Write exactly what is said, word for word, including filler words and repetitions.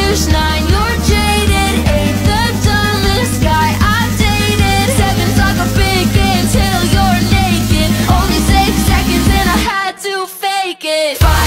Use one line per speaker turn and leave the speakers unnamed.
Foolish nine, you're jaded. Eight, the dumbest guy I've dated. Seven's like a big game till you're naked. Only six seconds and I had to fake it. Five,